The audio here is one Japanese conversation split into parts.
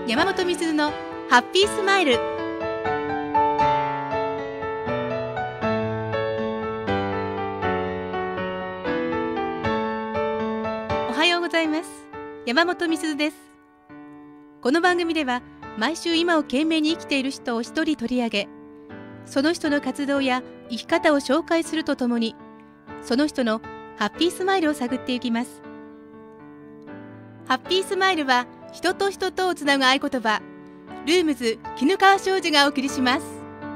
山本美鈴のハッピースマイル。おはようございます。山本美鈴です。この番組では毎週今を懸命に生きている人を一人取り上げ、その人の活動や生き方を紹介するとともに、その人のハッピースマイルを探っていきます。ハッピースマイルは人と人とをつなぐ合言葉、ルームズ絹川商事がお送りします。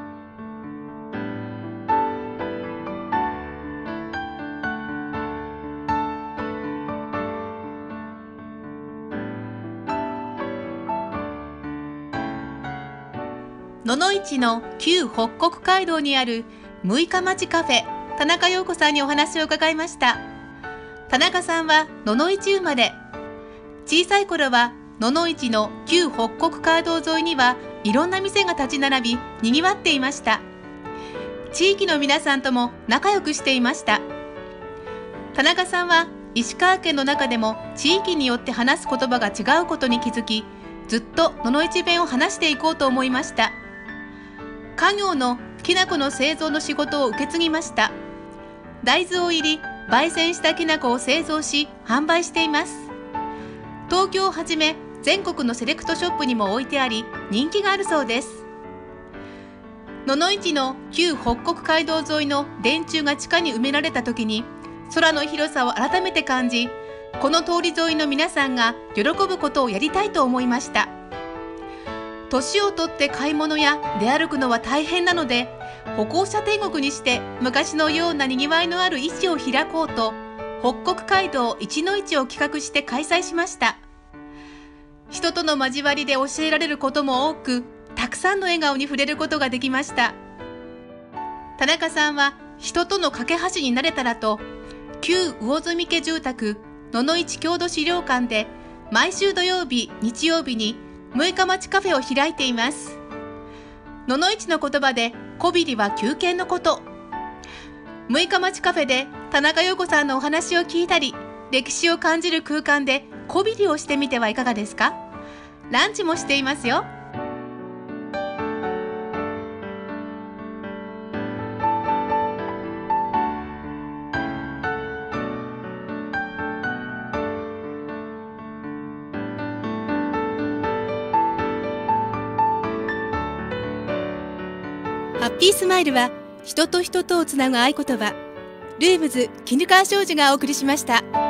野々市の旧北国街道にある六日町カフェ、田中陽子さんにお話を伺いました。田中さんは野々市生まれ。小さい頃は野々市の旧北国街道沿いにはいろんな店が立ち並び、にぎわっていました。地域の皆さんとも仲良くしていました。田中さんは石川県の中でも地域によって話す言葉が違うことに気づき、ずっと野々市弁を話していこうと思いました。家業のきな粉の製造の仕事を受け継ぎました。大豆を入り、焙煎したきな粉を製造し、販売しています。東京をはじめ全国のセレクトショップにも置いてあり、人気があるそうです。野々市の旧北国街道沿いの電柱が地下に埋められた時に、空の広さを改めて感じ、この通り沿いの皆さんが喜ぶことをやりたいと思いました。年をとって買い物や出歩くのは大変なので、歩行者天国にして昔のようなにぎわいのある市を開こうと、北国街道一の市を企画して開催しました。人との交わりで教えられることも多く、たくさんの笑顔に触れることができました。田中さんは人との架け橋になれたらと、旧魚住家住宅野々市郷土資料館で毎週土曜日、日曜日に六日町カフェを開いています。野々市の言葉でこびりは休憩のこと。六日町カフェで田中陽子さんのお話を聞いたり、歴史を感じる空間でこびりをしてみてはいかがですか？ランチもしていますよ。ハッピースマイルは人と人とをつなぐ合言葉、ルームズ絹川商事がお送りしました。